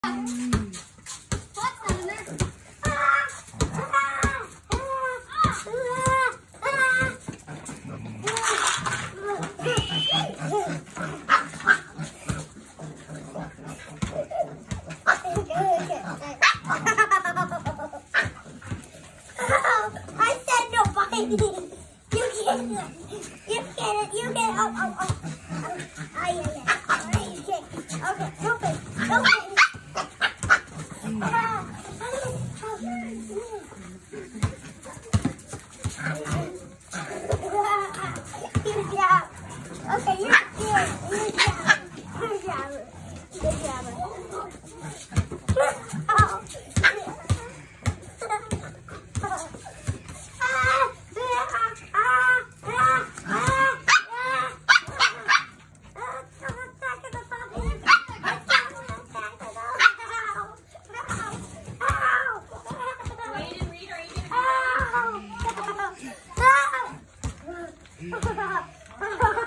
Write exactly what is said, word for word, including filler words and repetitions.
I said no biting. You can't. You can't. You can't. Oh, oh, oh. Ay, ay, ay. Ay, you can't. Okay, open. Open. Ah. Good job. Okay, you're good. Good job. Good job. Good job. Oh. Oh!